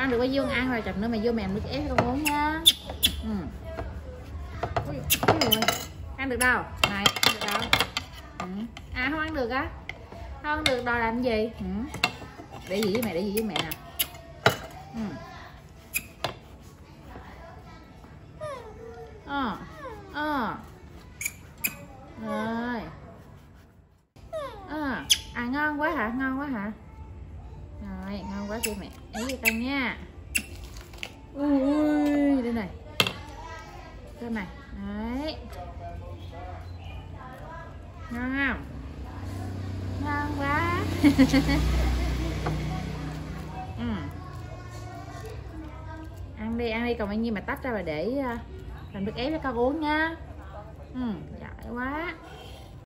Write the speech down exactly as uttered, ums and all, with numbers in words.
ăn được bao nhiêu ăn rồi, chậm nữa mày vô mẹ nước ép con uống nha. Ừ. Ôi, ôi ôi. Ăn được đâu này, ăn được đâu. Ừ. À không ăn được á, không ăn được, đòi làm gì. Ừ. Để gì với mẹ, để gì với mẹ nè. Ừ. Ờ ờ rồi. Ờ à ngon quá hả, ngon quá hả. Rồi ngon quá cho mẹ ấy cho con nha. Ui đây này, đây này, đấy ngon không, ngon quá. Ừ. Ăn đi, ăn đi, còn bao nhiêu mà tách ra và để làm nước ép cho con uống nha. Ừ giỏi quá.